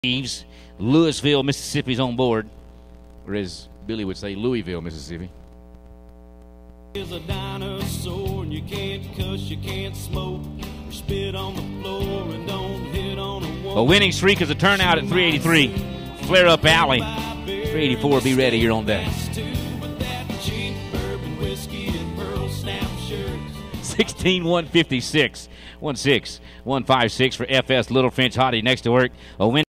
Eaves, Louisville, Mississippi's on board, or as Billy would say, Louisville, Mississippi. Is a dinosaur and you can't cuss, you can't smoke, or spit on the floor and don't hit on a wall. A winning streak is a turnout at 383. Flare up alley. 384, be ready, you're on deck. 16-156. 1-6. 156 for FS Little French Hottie next to work. A win.